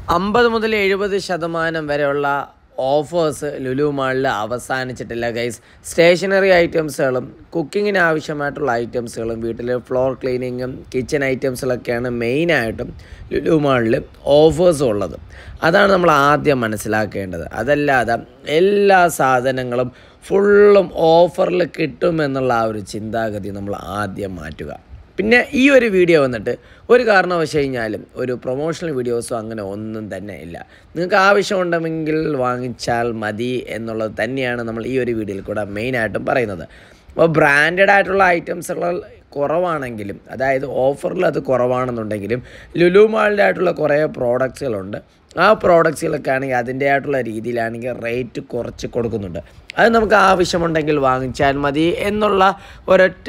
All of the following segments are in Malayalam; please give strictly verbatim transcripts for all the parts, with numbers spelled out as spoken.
അമ്പത് മുതൽ എഴുപത് ശതമാനം വരെയുള്ള ഓഫേഴ്സ് ലുലു മാളിൽ അവസാനിച്ചിട്ടില്ല ഗൈസ്. സ്റ്റേഷനറി ഐറ്റംസുകളും കുക്കിങ്ങിന് ആവശ്യമായിട്ടുള്ള ഐറ്റംസുകളും വീട്ടിൽ ഫ്ലോർ ക്ലീനിങ്ങും കിച്ചൺ ഐറ്റംസിലൊക്കെയാണ് മെയിനായിട്ടും ലുലു മാളിൽ ഓഫേഴ്സ് ഉള്ളത്. അതാണ് നമ്മൾ ആദ്യം മനസ്സിലാക്കേണ്ടത്. അതല്ലാതെ എല്ലാ സാധനങ്ങളും ഫുള്ളും ഓഫറിൽ കിട്ടുമെന്നുള്ള ആ ഒരു ചിന്താഗതി നമ്മൾ ആദ്യം മാറ്റുക. പിന്നെ ഈ ഒരു വീഡിയോ വന്നിട്ട് ഒരു കാരണവശാൽ കഴിഞ്ഞാലും ഒരു പ്രൊമോഷണൽ വീഡിയോസോ അങ്ങനെ ഒന്നും തന്നെ ഇല്ല. നിങ്ങൾക്ക് ആവശ്യമുണ്ടെങ്കിൽ വാങ്ങിച്ചാൽ മതി എന്നുള്ളത് തന്നെയാണ് നമ്മൾ ഈ ഒരു വീഡിയോയിൽ കൂടെ മെയിനായിട്ടും പറയുന്നത്. അപ്പോൾ ബ്രാൻഡഡ് ആയിട്ടുള്ള ഐറ്റംസുകൾ കുറവാണെങ്കിലും, അതായത് ഓഫറിൽ അത് കുറവാണെന്നുണ്ടെങ്കിലും ലുലു മാളിൻ്റെ ആയിട്ടുള്ള കുറേ പ്രോഡക്റ്റ്സുകളുണ്ട്. ആ പ്രോഡക്റ്റ്സുകളൊക്കെ ആണെങ്കിൽ അതിൻ്റെതായിട്ടുള്ള രീതിയിലാണെങ്കിൽ റേറ്റ് കുറച്ച് കൊടുക്കുന്നുണ്ട്. അത് നമുക്ക് ആവശ്യമുണ്ടെങ്കിൽ വാങ്ങിച്ചാൽ മതി എന്നുള്ള ഒരൊറ്റ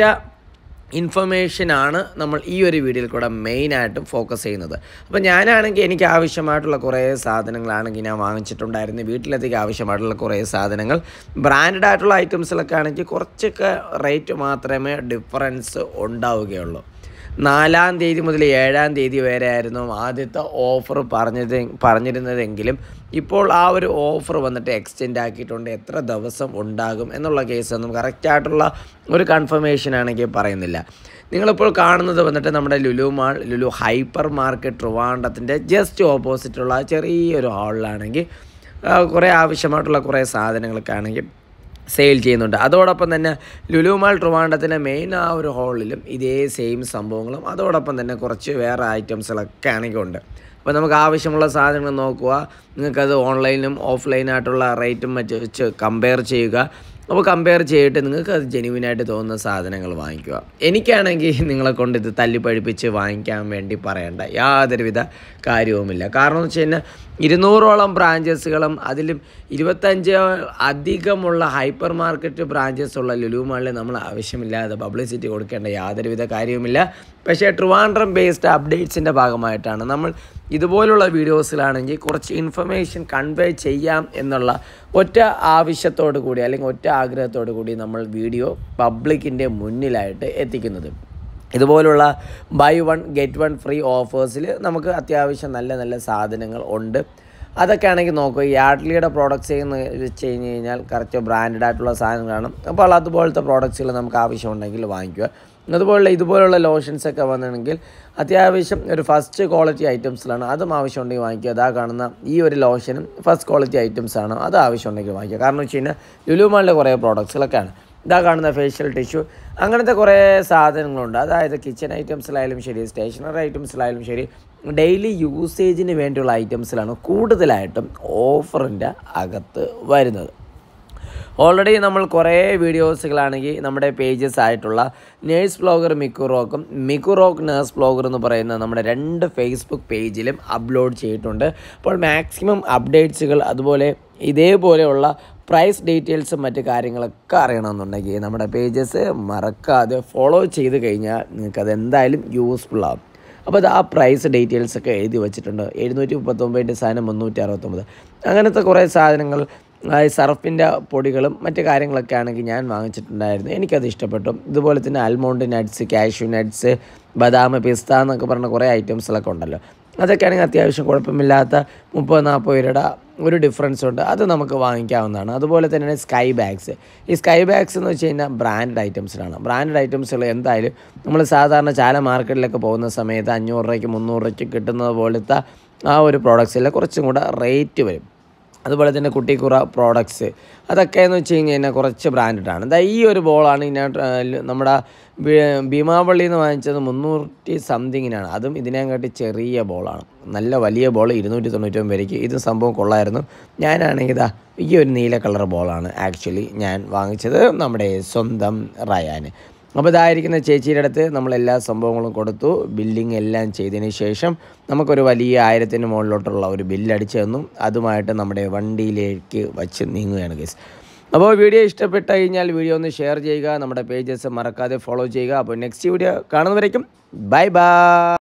ഇൻഫർമേഷനാണ് നമ്മൾ ഈ ഒരു വീഡിയോയിൽ കൂടെ മെയിനായിട്ടും ഫോക്കസ് ചെയ്യുന്നത്. അപ്പോൾ ഞാനാണെങ്കിൽ എനിക്ക് ആവശ്യമായിട്ടുള്ള കുറേ സാധനങ്ങളാണെങ്കിൽ ഞാൻ വാങ്ങിച്ചിട്ടുണ്ടായിരുന്നു. വീട്ടിലെത്തിക്ക് ആവശ്യമായിട്ടുള്ള കുറേ സാധനങ്ങൾ ബ്രാൻഡഡ് ആയിട്ടുള്ള ഐറ്റംസിലൊക്കെ ആണെങ്കിൽ കുറച്ചൊക്കെ റേറ്റ് മാത്രമേ ഡിഫറൻസ് ഉണ്ടാവുകയുള്ളൂ. നാലാം തീയതി മുതൽ ഏഴാം തീയതി വരെ ആയിരുന്നു ആദ്യത്തെ ഓഫർ പറഞ്ഞത് പറഞ്ഞിരുന്നതെങ്കിലും ഇപ്പോൾ ആ ഒരു ഓഫർ വന്നിട്ട് എക്സ്റ്റെൻഡ് ആക്കിയിട്ടുണ്ട്. എത്ര ദിവസം ഉണ്ടാകും എന്നുള്ള കേസൊന്നും കറക്റ്റായിട്ടുള്ള ഒരു കൺഫർമേഷൻ ആണെങ്കിൽ പറയുന്നില്ല. നിങ്ങളിപ്പോൾ കാണുന്നത് വന്നിട്ട് നമ്മുടെ Lulu mall, Lulu hyper market ട്രിവാൻഡ്രത്തിൻ്റെ ജസ്റ്റ് ഓപ്പോസിറ്റുള്ള ചെറിയൊരു ഹാളിലാണെങ്കിൽ കുറേ ആവശ്യമായിട്ടുള്ള കുറേ സാധനങ്ങളൊക്കെ ആണെങ്കിൽ സെയിൽ ചെയ്യുന്നുണ്ട്. അതോടൊപ്പം തന്നെ ലുലു മാൾ ട്രിവാൻഡ്രത്തിൻ്റെ മെയിൻ ആ ഒരു ഹാളിലും ഇതേ സെയിം സംഭവങ്ങളും അതോടൊപ്പം തന്നെ കുറച്ച് വേറെ ഐറ്റംസുകളൊക്കെ ആണെങ്കിൽ ഉണ്ട്. അപ്പോൾ നമുക്ക് ആവശ്യമുള്ള സാധനങ്ങൾ നോക്കുക. നിങ്ങൾക്കത് ഓൺലൈനും ഓഫ്ലൈനായിട്ടുള്ള റേറ്റും മറ്റ് വെച്ച് കമ്പയർ ചെയ്യുക. അപ്പോൾ കമ്പയർ ചെയ്തിട്ട് നിങ്ങൾക്ക് അത് ജെന്യുവിനായിട്ട് തോന്നുന്ന സാധനങ്ങൾ വാങ്ങിക്കുക. എനിക്കാണെങ്കിൽ നിങ്ങളെ കൊണ്ട് ഇത് തല്ലിപ്പഴിപ്പിച്ച് വാങ്ങിക്കാൻ വേണ്ടി പറയേണ്ട യാതൊരുവിധ കാര്യവുമില്ല. കാരണം എന്ന് വെച്ച് കഴിഞ്ഞാൽ ഇരുന്നൂറോളം ബ്രാഞ്ചസുകളും അതിലും ഇരുപത്തഞ്ച് അധികമുള്ള ഹൈപ്പർ മാർക്കറ്റ് ബ്രാഞ്ചസ് ഉള്ള ലുലു മാളിൽ നമ്മൾ ആവശ്യമില്ലാതെ പബ്ലിസിറ്റി കൊടുക്കേണ്ട യാതൊരുവിധ കാര്യവുമില്ല. പക്ഷേ ട്രിവാൻഡ്രം ബേസ്ഡ് അപ്ഡേറ്റ്സിൻ്റെ ഭാഗമായിട്ടാണ് നമ്മൾ ഇതുപോലുള്ള വീഡിയോസിലാണെങ്കിൽ കുറച്ച് ഇൻഫർമേഷൻ കൺവേ ചെയ്യാം എന്നുള്ള ഒറ്റ ആവശ്യത്തോടു കൂടി അല്ലെങ്കിൽ ഒറ്റ ആഗ്രഹത്തോടു കൂടി നമ്മൾ വീഡിയോ പബ്ലിക്കിൻ്റെ മുന്നിലായിട്ട് എത്തിക്കുന്നത്. ഇതുപോലുള്ള buy one get one free ഓഫേഴ്സിൽ നമുക്ക് അത്യാവശ്യം നല്ല നല്ല സാധനങ്ങൾ ഉണ്ട്. അതൊക്കെ ആണെങ്കിൽ നോക്കുക. യാഡ്ലിയുടെ പ്രോഡക്റ്റ്സ് എന്ന് വെച്ച് കഴിഞ്ഞ് കഴിഞ്ഞാൽ കറക്റ്റ് ബ്രാൻഡഡ് ആയിട്ടുള്ള സാധനങ്ങളാണ്. അപ്പോൾ അതുപോലത്തെ പ്രോഡക്റ്റ്സുകൾ നമുക്ക് ആവശ്യമുണ്ടെങ്കിൽ വാങ്ങിക്കുക. അതുപോലുള്ള ഇതുപോലുള്ള ലോഷൻസൊക്കെ വന്നിട്ടുണ്ടെങ്കിൽ അത്യാവശ്യം ഒരു ഫസ്റ്റ് ക്വാളിറ്റി ഐറ്റംസിലാണ്. അതും ആവശ്യമുണ്ടെങ്കിൽ വാങ്ങിക്കുക. അതാ കാണുന്ന ഈ ഒരു ലോഷനും ഫസ്റ്റ് ക്വാളിറ്റി ഐറ്റംസാണ്. അത് ആവശ്യമുണ്ടെങ്കിൽ വാങ്ങിക്കുക. കാരണം വെച്ച് കഴിഞ്ഞാൽ ലുലു മാളിലെ കുറേ പ്രോഡക്റ്റ്സുകളൊക്കെയാണ്. ഇതാ കാണുന്ന ഫേഷ്യൽ ടിഷ്യൂ, അങ്ങനത്തെ കുറേ സാധനങ്ങളുണ്ട്. അതായത് കിച്ചൺ ഐറ്റംസിലായാലും ശരി, സ്റ്റേഷനറി ഐറ്റംസിലായാലും ശരി, ഡെയിലി യൂസേജിന് വേണ്ടിയുള്ള ഐറ്റംസിലാണ് കൂടുതലായിട്ടും ഓഫറിൻ്റെ അകത്ത് വരുന്നത്. ഓൾറെഡി നമ്മൾ കുറേ വീഡിയോസുകളാണെങ്കിൽ നമ്മുടെ പേജസ് ആയിട്ടുള്ള നേഴ്സ് ബ്ലോഗർ മിക്കുറോക്കും മിക്കുറോക്ക് നേഴ്സ് ബ്ലോഗർ എന്ന് പറയുന്ന നമ്മുടെ രണ്ട് ഫേസ്ബുക്ക് പേജിലും അപ്ലോഡ് ചെയ്തിട്ടുണ്ട്. അപ്പോൾ മാക്സിമം അപ്ഡേറ്റ്സുകൾ അതുപോലെ ഇതേപോലെയുള്ള പ്രൈസ് ഡീറ്റെയിൽസും മറ്റ് കാര്യങ്ങളൊക്കെ അറിയണമെന്നുണ്ടെങ്കിൽ നമ്മുടെ പേജസ് മറക്കാതെ ഫോളോ ചെയ്ത് കഴിഞ്ഞാൽ നിങ്ങൾക്കത് എന്തായാലും യൂസ്ഫുൾ ആകും. അപ്പോൾ അത് ആ പ്രൈസ് ഡീറ്റെയിൽസൊക്കെ എഴുതി വെച്ചിട്ടുണ്ട്. എഴുന്നൂറ്റി മുപ്പത്തൊമ്പതിൻ്റെ സാധനം മുന്നൂറ്റി അറുപത്തൊമ്പത് അങ്ങനത്തെ കുറേ സാധനങ്ങൾ, സർഫിൻ്റെ പൊടികളും മറ്റ് കാര്യങ്ങളൊക്കെ ആണെങ്കിൽ ഞാൻ വാങ്ങിച്ചിട്ടുണ്ടായിരുന്നു. എനിക്കത് ഇഷ്ടപ്പെട്ടു. ഇതുപോലെ തന്നെ ആൽമോണ്ട് നട്ട്സ്, കാഷ്യൂ നട്ട്സ്, ബദാം, പിസ്ത എന്നൊക്കെ പറഞ്ഞ കുറേ ഐറ്റംസിലൊക്കെ ഉണ്ടല്ലോ. അതൊക്കെ ആണെങ്കിൽ അത്യാവശ്യം കുഴപ്പമില്ലാത്ത മുപ്പത് നാൽപ്പത് രൂപയുടെ ഒരു ഡിഫറൻസ് ഉണ്ട്. അത് നമുക്ക് വാങ്ങിക്കാവുന്നതാണ്. അതുപോലെ തന്നെ സ്കൈ ബാഗ്സ്. ഈ സ്കൈ ബാഗ്സ് എന്ന് വെച്ച് കഴിഞ്ഞാൽ ബ്രാൻഡഡ് ഐറ്റംസിലാണ്. ബ്രാൻഡഡ് ഐറ്റംസുകൾ എന്തായാലും നമ്മൾ സാധാരണ ചാല മാർക്കറ്റിലൊക്കെ പോകുന്ന സമയത്ത് അഞ്ഞൂറ് രൂപയ്ക്ക് മുന്നൂറ് രൂപയ്ക്ക് കിട്ടുന്നത് പോലത്തെ ആ ഒരു പ്രോഡക്റ്റ്സിൽ കുറച്ചും കൂടെ റേറ്റ് വരും. അതുപോലെ തന്നെ കുട്ടിക്കുറ പ്രോഡക്ട്സ് അതൊക്കെ എന്ന് വെച്ച് കഴിഞ്ഞ് കഴിഞ്ഞാൽ കുറച്ച് ബ്രാൻഡഡാണ്. എന്താ ഈ ഒരു ബോളാണ് ഇതിനകത്ത് നമ്മുടെ ഭീമാപള്ളിയിൽ നിന്ന് വാങ്ങിച്ചത് മുന്നൂറ്റി സംതിങ്ങിനാണ്. അതും ഇതിനെക്കാട്ടി ചെറിയ ബോളാണ്. നല്ല വലിയ ബോൾ ഇരുന്നൂറ്റി തൊണ്ണൂറ്റൊമ്പത് വരയ്ക്ക്. ഇത് സംഭവം കൊള്ളായിരുന്നു. ഞാനാണെങ്കിൽ ഇതാ ഈ ഒരു നീല കളർ ബോളാണ് ആക്ച്വലി ഞാൻ വാങ്ങിച്ചത് നമ്മുടെ സ്വന്തം റയാന്. അപ്പോൾ ഇതായിരിക്കുന്ന ചേച്ചിയുടെ അടുത്ത് നമ്മളെല്ലാ സംഭവങ്ങളും കൊടുത്തു. ബില്ലിങ് എല്ലാം ചെയ്തതിന് ശേഷം നമുക്കൊരു വലിയ ആയിരത്തിന് മുകളിലോട്ടുള്ള ഒരു ബില്ലടിച്ച് തന്നു. അതുമായിട്ട് നമ്മുടെ വണ്ടിയിലേക്ക് വച്ച് നീങ്ങുകയാണ് ഗൈസ്. അപ്പോൾ വീഡിയോ ഇഷ്ടപ്പെട്ട് കഴിഞ്ഞാൽ വീഡിയോ ഒന്ന് ഷെയർ ചെയ്യുക. നമ്മുടെ പേജസ് മറക്കാതെ ഫോളോ ചെയ്യുക. അപ്പോൾ നെക്സ്റ്റ് വീഡിയോ കാണുന്നവരേക്കും ബൈ ബൈ.